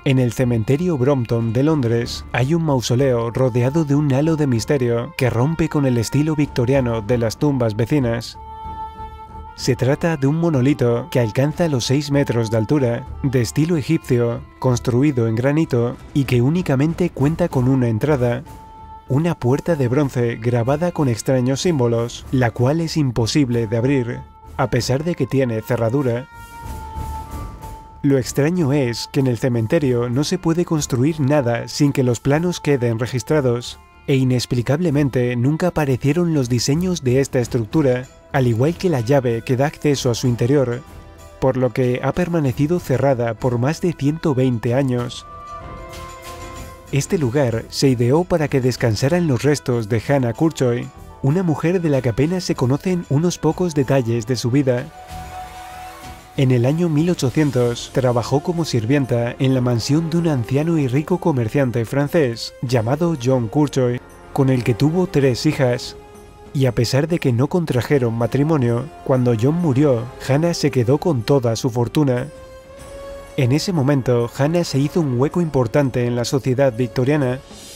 En el cementerio Brompton de Londres hay un mausoleo rodeado de un halo de misterio que rompe con el estilo victoriano de las tumbas vecinas. Se trata de un monolito que alcanza los 6 metros de altura, de estilo egipcio, construido en granito y que únicamente cuenta con una entrada, una puerta de bronce grabada con extraños símbolos, la cual es imposible de abrir, a pesar de que tiene cerradura. Lo extraño es que en el cementerio no se puede construir nada sin que los planos queden registrados, e inexplicablemente nunca aparecieron los diseños de esta estructura, al igual que la llave que da acceso a su interior, por lo que ha permanecido cerrada por más de 120 años. Este lugar se ideó para que descansaran los restos de Hannah Curchoy, una mujer de la que apenas se conocen unos pocos detalles de su vida. En el año 1800 trabajó como sirvienta en la mansión de un anciano y rico comerciante francés llamado John Curchoy, con el que tuvo 3 hijas. Y a pesar de que no contrajeron matrimonio, cuando John murió, Hannah se quedó con toda su fortuna. En ese momento, Hannah se hizo un hueco importante en la sociedad victoriana.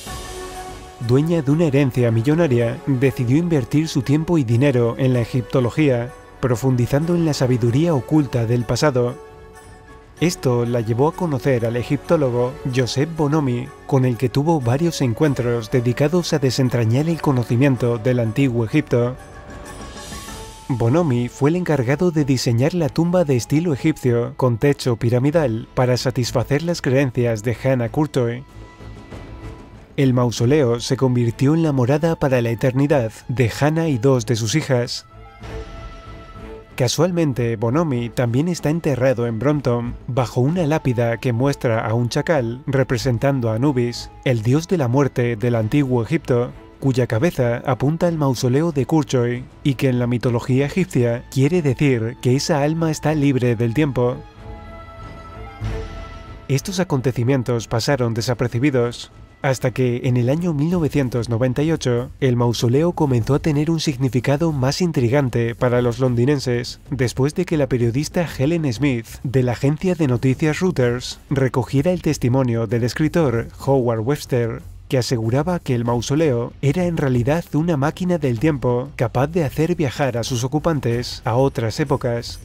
Dueña de una herencia millonaria, decidió invertir su tiempo y dinero en la egiptología, profundizando en la sabiduría oculta del pasado. Esto la llevó a conocer al egiptólogo Joseph Bonomi, con el que tuvo varios encuentros dedicados a desentrañar el conocimiento del antiguo Egipto. Bonomi fue el encargado de diseñar la tumba de estilo egipcio con techo piramidal para satisfacer las creencias de Hannah Curchoy. El mausoleo se convirtió en la morada para la eternidad de Hannah y 2 de sus hijas. Casualmente, Bonomi también está enterrado en Brompton, bajo una lápida que muestra a un chacal representando a Anubis, el dios de la muerte del antiguo Egipto, cuya cabeza apunta al mausoleo de Curchoy y que en la mitología egipcia quiere decir que esa alma está libre del tiempo. Estos acontecimientos pasaron desapercibidos, hasta que en el año 1998 el mausoleo comenzó a tener un significado más intrigante para los londinenses, después de que la periodista Helen Smith, de la agencia de noticias Reuters, recogiera el testimonio del escritor Howard Webster, que aseguraba que el mausoleo era en realidad una máquina del tiempo capaz de hacer viajar a sus ocupantes a otras épocas.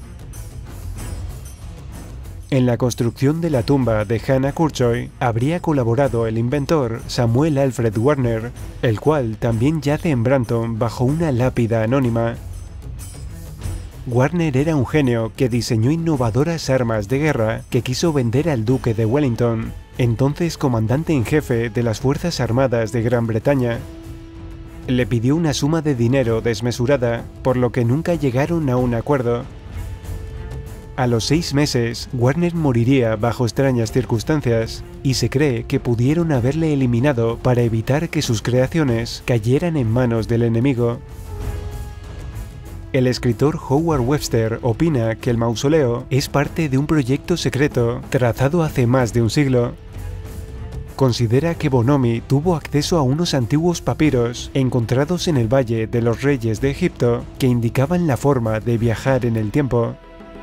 En la construcción de la tumba de Hannah Curchoy habría colaborado el inventor Samuel Alfred Warner, el cual también yace en Brompton bajo una lápida anónima. Warner era un genio que diseñó innovadoras armas de guerra que quiso vender al duque de Wellington, entonces comandante en jefe de las Fuerzas Armadas de Gran Bretaña. Le pidió una suma de dinero desmesurada, por lo que nunca llegaron a un acuerdo. A los 6 meses, Warner moriría bajo extrañas circunstancias, y se cree que pudieron haberle eliminado para evitar que sus creaciones cayeran en manos del enemigo. El escritor Howard Webster opina que el mausoleo es parte de un proyecto secreto trazado hace más de un siglo. Considera que Bonomi tuvo acceso a unos antiguos papiros encontrados en el Valle de los Reyes de Egipto que indicaban la forma de viajar en el tiempo.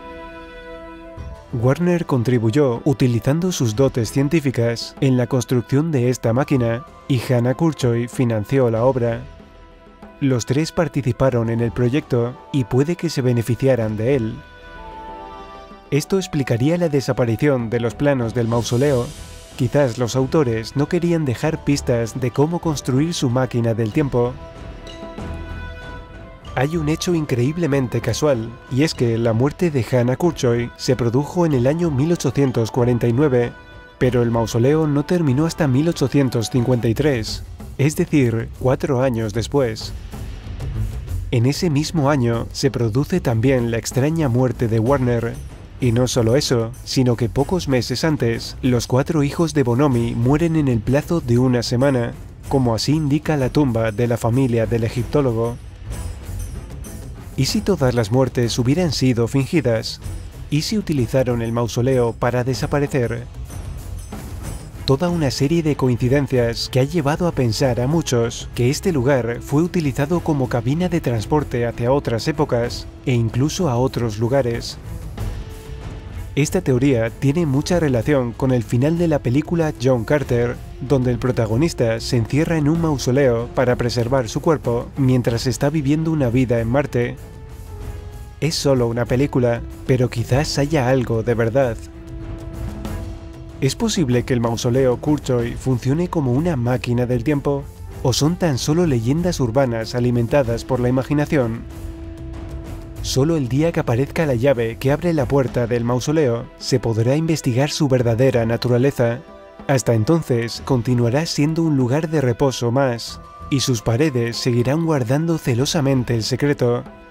Warner contribuyó utilizando sus dotes científicas en la construcción de esta máquina y Hannah Curchoy financió la obra. Los 3 participaron en el proyecto y puede que se beneficiaran de él. Esto explicaría la desaparición de los planos del mausoleo. Quizás los autores no querían dejar pistas de cómo construir su máquina del tiempo. Hay un hecho increíblemente casual, y es que la muerte de Hannah Curchoy se produjo en el año 1849, pero el mausoleo no terminó hasta 1853, es decir, 4 años después. En ese mismo año se produce también la extraña muerte de Warner, y no solo eso, sino que pocos meses antes, los 4 hijos de Bonomi mueren en el plazo de una semana, como así indica la tumba de la familia del egiptólogo. ¿Y si todas las muertes hubieran sido fingidas? ¿Y si utilizaron el mausoleo para desaparecer? Toda una serie de coincidencias que ha llevado a pensar a muchos que este lugar fue utilizado como cabina de transporte hacia otras épocas e incluso a otros lugares. Esta teoría tiene mucha relación con el final de la película John Carter, donde el protagonista se encierra en un mausoleo para preservar su cuerpo mientras está viviendo una vida en Marte. Es solo una película, pero quizás haya algo de verdad. ¿Es posible que el mausoleo Kurzweil funcione como una máquina del tiempo? ¿O son tan solo leyendas urbanas alimentadas por la imaginación? Solo el día que aparezca la llave que abre la puerta del mausoleo se podrá investigar su verdadera naturaleza. Hasta entonces continuará siendo un lugar de reposo más, y sus paredes seguirán guardando celosamente el secreto.